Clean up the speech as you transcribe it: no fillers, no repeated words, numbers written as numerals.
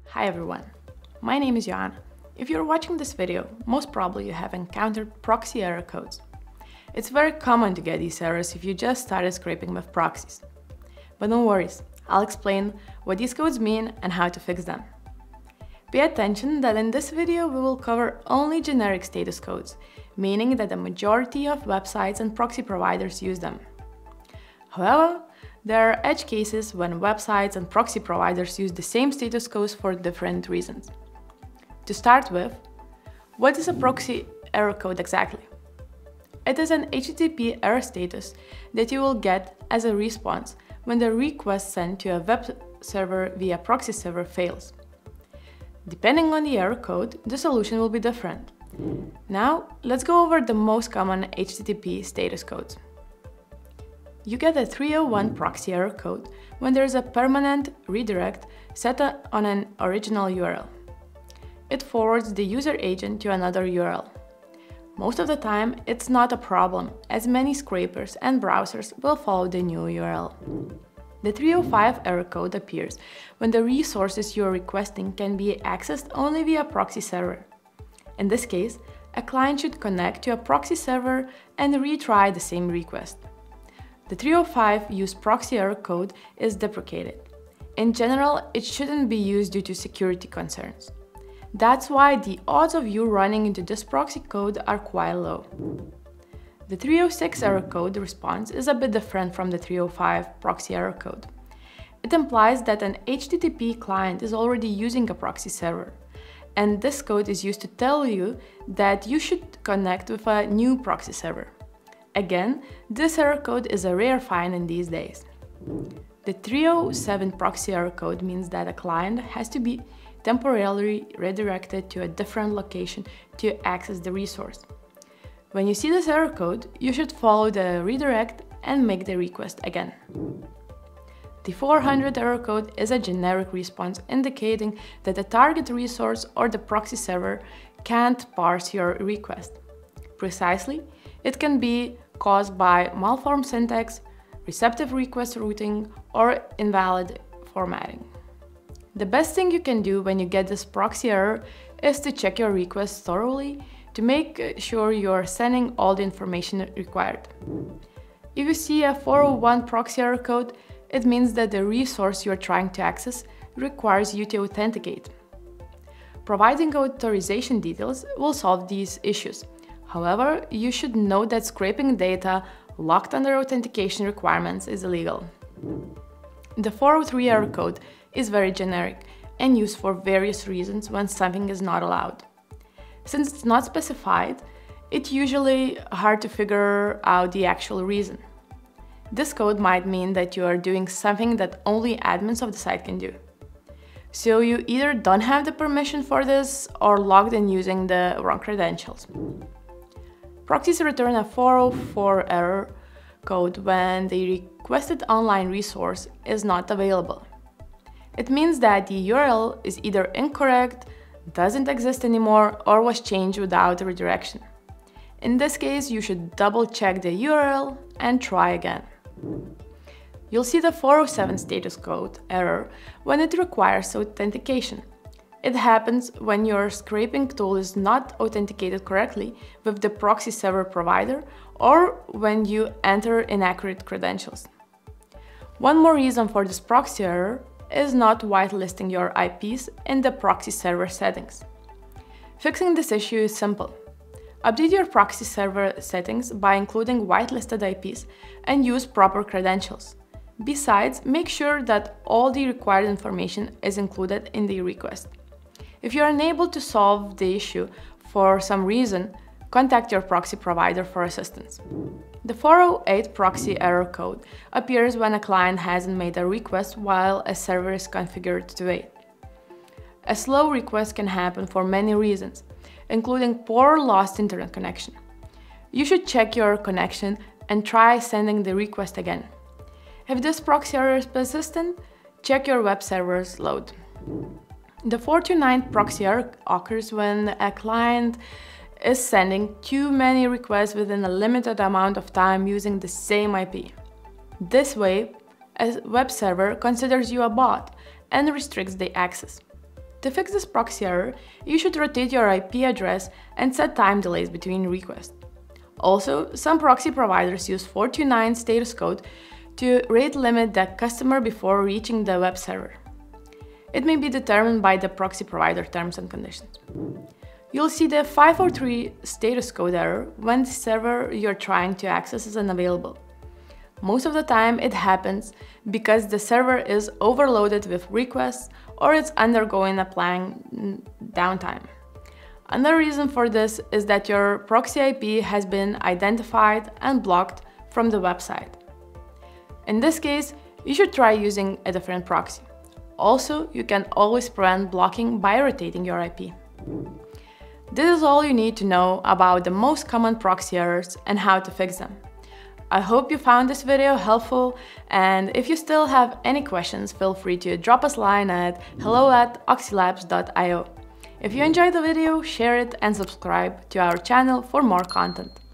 Hi everyone, my name is Joanna. If you're watching this video, most probably you have encountered proxy error codes. It's very common to get these errors if you just started scraping with proxies. But no worries, I'll explain what these codes mean and how to fix them. Pay attention that in this video we will cover only generic status codes, meaning that the majority of websites and proxy providers use them. However, there are edge cases when websites and proxy providers use the same status codes for different reasons. To start with, what is a proxy error code exactly? It is an HTTP error status that you will get as a response when the request sent to a web server via proxy server fails. Depending on the error code, the solution will be different. Now, let's go over the most common HTTP status codes. You get a 301 proxy error code when there is a permanent redirect set on an original URL. It forwards the user agent to another URL. Most of the time, it's not a problem, as many scrapers and browsers will follow the new URL. The 305 error code appears when the resources you're requesting can be accessed only via proxy server. In this case, a client should connect to a proxy server and retry the same request. The 305 use proxy error code is deprecated. In general, it shouldn't be used due to security concerns. That's why the odds of you running into this proxy code are quite low. The 306 error code response is a bit different from the 305 proxy error code. It implies that an HTTP client is already using a proxy server, and this code is used to tell you that you should connect with a new proxy server. Again, this error code is a rare find in these days. The 307 proxy error code means that a client has to be temporarily redirected to a different location to access the resource. When you see this error code, you should follow the redirect and make the request again. The 400 error code is a generic response indicating that the target resource or the proxy server can't parse your request. Precisely, it can be caused by malformed syntax, receptive request routing, or invalid formatting. The best thing you can do when you get this proxy error is to check your request thoroughly to make sure you're sending all the information required. If you see a 401 proxy error code, it means that the resource you're trying to access requires you to authenticate. Providing authorization details will solve these issues. However, you should know that scraping data locked under authentication requirements is illegal. The 403 error code is very generic and used for various reasons when something is not allowed. Since it's not specified, it's usually hard to figure out the actual reason. This code might mean that you are doing something that only admins of the site can do. So you either don't have the permission for this or logged in using the wrong credentials. Proxies return a 404 error code when the requested online resource is not available. It means that the URL is either incorrect, doesn't exist anymore, or was changed without redirection. In this case, you should double check the URL and try again. You'll see the 407 status code error when it requires authentication. It happens when your scraping tool is not authenticated correctly with the proxy server provider or when you enter inaccurate credentials. One more reason for this proxy error is not whitelisting your IPs in the proxy server settings. Fixing this issue is simple. Update your proxy server settings by including whitelisted IPs and use proper credentials. Besides, make sure that all the required information is included in the request. If you are unable to solve the issue for some reason, contact your proxy provider for assistance. The 408 proxy error code appears when a client hasn't made a request while a server is configured to wait. A slow request can happen for many reasons, including poor or lost internet connection. You should check your connection and try sending the request again. If this proxy error is persistent, check your web server's load. The 429 proxy error occurs when a client is sending too many requests within a limited amount of time using the same IP. This way, a web server considers you a bot and restricts the access. To fix this proxy error, you should rotate your IP address and set time delays between requests. Also, some proxy providers use 429 status code to rate limit the customer before reaching the web server. It may be determined by the proxy provider terms and conditions. You'll see the 503 status code error when the server you're trying to access is unavailable. Most of the time it happens because the server is overloaded with requests or it's undergoing a planned downtime. Another reason for this is that your proxy IP has been identified and blocked from the website. In this case, you should try using a different proxy. Also, you can always prevent blocking by rotating your IP. This is all you need to know about the most common proxy errors and how to fix them. I hope you found this video helpful, and if you still have any questions, feel free to drop us a line at hello@oxylabs.io. If you enjoyed the video, share it and subscribe to our channel for more content.